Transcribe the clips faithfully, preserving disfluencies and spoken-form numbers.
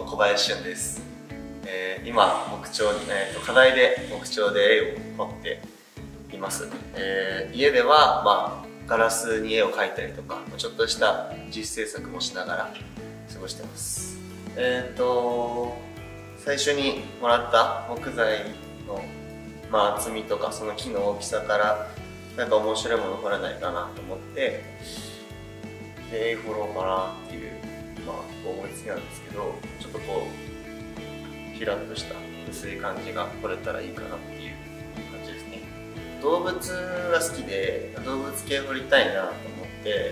小林俊です。えー、今木彫、えー、と課題で木彫で絵を彫っています。えー、家では、まあ、ガラスに絵を描いたりとかちょっとした実制作もしながら過ごしてます。えっ、ー、と最初にもらった木材の、まあ、厚みとかその木の大きさからなんか面白いものを彫らないかなと思ってで絵彫ろうかなっていう、まあ、思いつきなんですけど、ちょっとこうひらっとした薄い感じが彫れたらいいかなっていう感じですね。動物が好きで動物系彫りたいなと思って、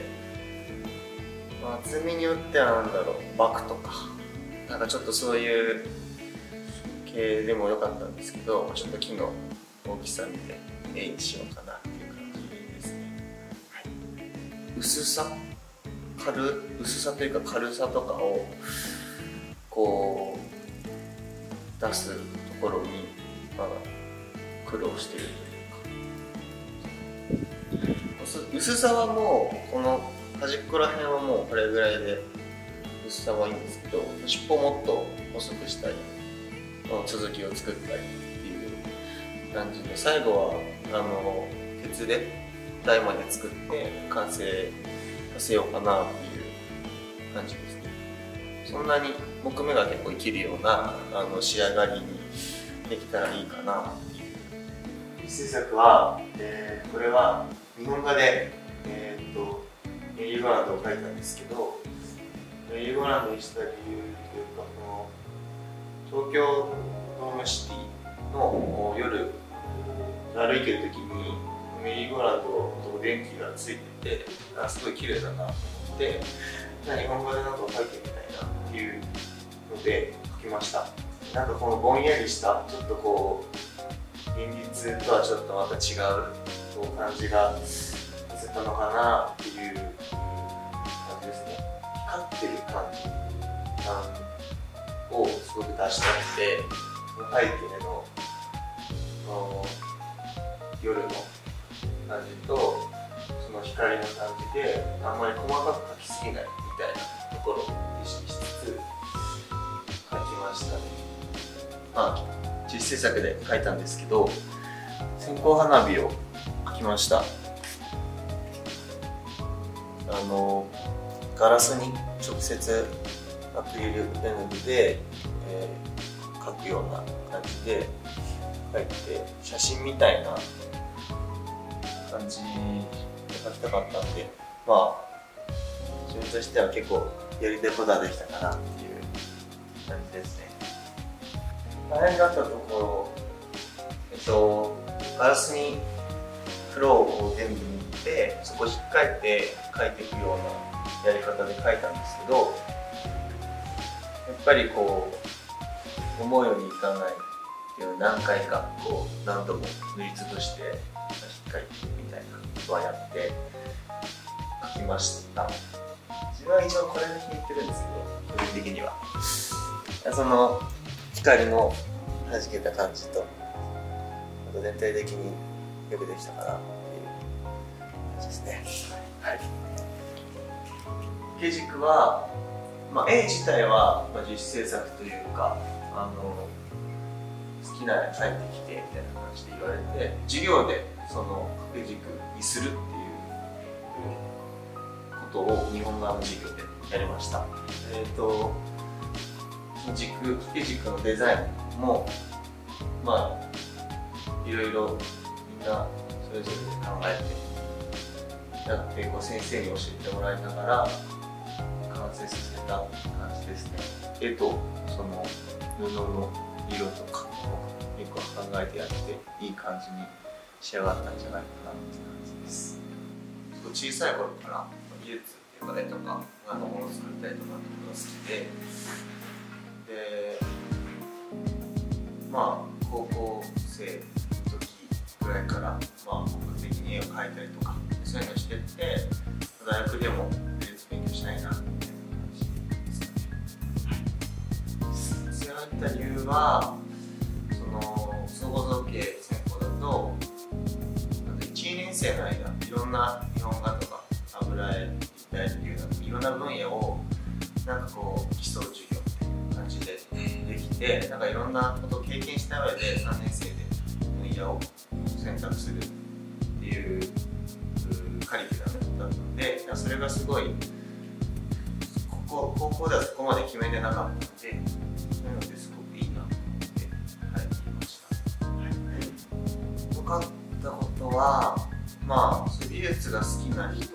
まあ、厚みによってはなんだろうバクとかなんかちょっとそういう系でもよかったんですけど、ちょっと木の大きさ見て絵にしようかなっていう感じですね。はい、薄さ軽薄さというか軽さとかをこう出すところに、まあ、苦労しているというか、薄さはもうこの端っこら辺はもうこれぐらいで薄さはいいんですけど、尻尾をもっと細くしたり続きを作ったりっていう感じで、最後はあの鉄で台まで作って完成させようかなっていう感じですね。そんなに木目が結構生きるようなあの仕上がりにできたらいいかなっていう。実制作は、えー、これは日本画で、えー、っとメリーゴーランドを描いたんですけど、メリーゴーランドにした理由というか、この東京ドームシティの夜歩いてる時にメリーゴーランドと電気がついてて、あすごい綺麗だなと思って、じゃあ日本語でなんか描いてみたいなっていうので描きました。なんかこのぼんやりしたちょっとこう現実とはちょっとまた違うこう感じが出せたのかなっていう感じですね。光ってる感じをすごく出したくて、その背景の夜の感じとその光の感じであんまり細かく描きすぎないみたいなところを意識しつつ描きましたね。まあ実制作で描いたんですけど、線香花火を描きました。あのガラスに直接アクリル絵の具で、えー、描くような感じで描いて、写真みたいな感じで描きたかったんで、まあ自分としては結構やりたいことができたかなっていう感じですね。大変だったところ、えっとガラスに黒を全部塗ってそこをひっかいて描いていくようなやり方で描いたんですけど、やっぱりこう思うようにいかないっていう何回かこう何度も塗りつぶしてひっかいてみたいなことはやって描きました。自分は一応これで気に入ってるんですけど、個人的にはその光の弾けた感じとあと全体的によくできたかなっていう感じですね。はい、毛軸は、まあ、絵自体は実制作というか、あの好きな絵描いてきてみたいな感じで言われて、授業でその掛け軸にするっていうことを日本画の授業でやりました。えっと軸掛け軸のデザインもまあいろいろみんなそれぞれ考えてやって、こう先生に教えてもらいながら完成させた感じですね。絵とその布の色とかを結構考えてやっていい感じに仕上がったんじゃないかなって感じです。小さい頃から美術っていうか絵とかなんかものを作ったりとかっていうのが好きで、でまあ高校生の時ぐらいからまあ本格的に絵を描いたりとかそういうのをしてって、大学でも美術勉強したいなみたいな感じですかね。強いった理由はその総合造形専攻だといちねん生の間いろんな日本画とか油絵立体っていういろんな分野をなんかこう基礎授業みたいな感じでで、なんかいろんなことを経験した上でさんねん生で分野を選択するっていうカリキュラムだったので、それがすごいここ高校ではそこまで決めてなかったので、そういうのですごくいいなと思って入りました。はい、よかったことは、まあ美術が好きな人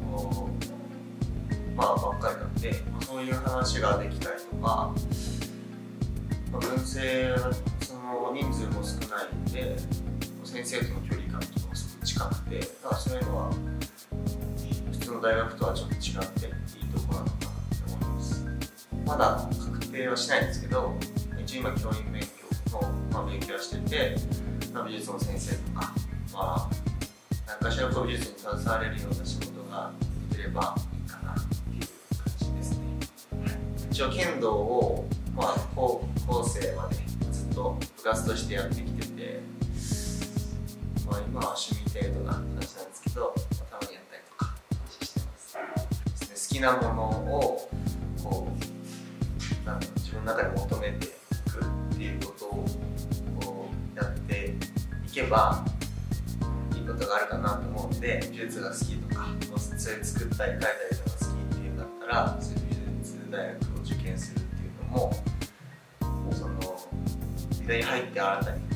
まあばっかりなんで、まあ、そういう話ができたりとか、まあ、文政はその人数も少ないんで先生との距離感とかもすごく近くて、だからそういうのは普通の大学とはちょっと違っていいところなのかなって思います。まだ確定はしないんですけど、一応今教員免許の、まあ、勉強はしてて、まあ、美術の先生とか、まあ、何かしら美術に携われるような仕事ができればいいかなっていう感じですね。一応剣道を、まあ、高校生までずっと部活としてやってきてて、まあ、今は趣味程度な感じなんですけど、まあ、たまにやったりとかしてます。好きなものをこうなんか自分の中で求めていくっていうことをこうやっていけばいいことがあるかなと思うんで、美術が好きとか、それ作ったり描いたりとか好きっていうんだったら、そういう美術大学を受験するっていうのも、その美大に入って新たに